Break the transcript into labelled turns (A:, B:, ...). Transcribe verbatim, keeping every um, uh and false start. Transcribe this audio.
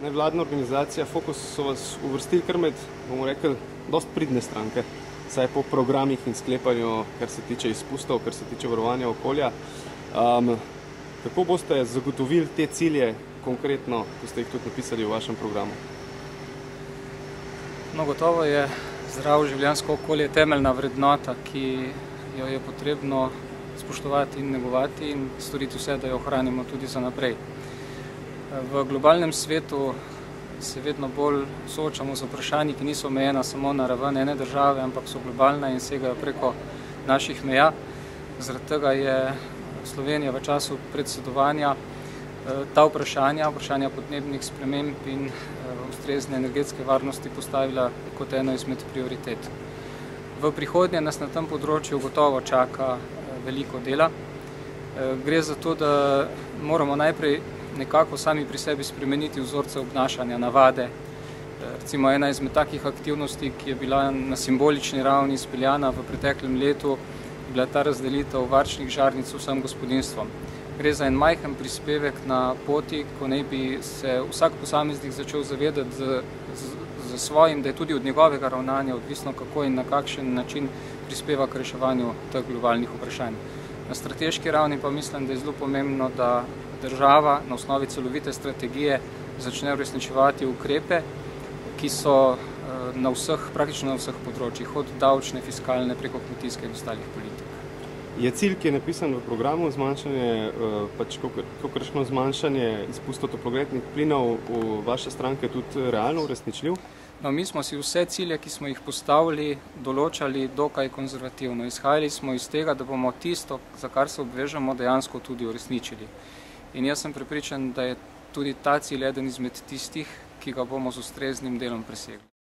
A: Nevladna organizacija Fokus so vas uvrstili kar med, bomo rekli, dost pridne stranke, saj po programih in sklepanju, kar se tiče izpustov, kar se tiče varovanja okolja. Um, kako boste zagotovili te cilje konkretno, ko ste jih tudi napisali v vašem programu?
B: No, gotovo je zdravo življenjsko okolje temeljna vrednota, ki jo je potrebno spoštovati in negovati in storiti vse, da jo ohranimo tudi za naprej. V globalnem svetu se vedno bolj soočamo z vprašanji, ki niso omejena samo na raven ene države, ampak so globalna in segajo preko naših meja. Zaradi tega je Slovenija v času predsedovanja ta vprašanja, vprašanja podnebnih sprememb in ustrezne energetske varnosti postavila kot eno izmed prioritet. V prihodnje nas na tem področju gotovo čaka veliko dela. Gre za to, da moramo najprej nekako sami pri sebi spremeniti vzorce obnašanja, navade. Recimo ena izmed takih aktivnosti, ki je bila na simbolični ravni izpeljana v preteklem letu, je bila ta razdelitev varčnih žarnic vsem gospodinjstvom. Gre za en majhen prispevek na poti, ko naj bi se vsak posameznik začel zavedati z, z, z svojim, da je tudi od njegovega ravnanja odvisno, kako in na kakšen način prispeva k reševanju teh globalnih vprašanj. Na strateški ravni pa mislim, da je zelo pomembno, da država na osnovi celovite strategije začne uresničevati ukrepe, ki so na vseh, praktično na vseh področjih, od davčne, fiskalne, preko kmetijske in ostalih politik.
A: Je cilj, ki je napisan v programu, zmanjšanje, pač kakršno zmanjšanje izpustov toplogrednih plinov v vaše stranke tudi realno uresničljiv?
B: No, mi smo si vse cilje, ki smo jih postavili, določali dokaj konzervativno. Izhajali smo iz tega, da bomo tisto, za kar se obvežemo, dejansko tudi uresničili. In jaz sem prepričan, da je tudi ta cilj eden izmed tistih, ki ga bomo z ustreznim delom presegli.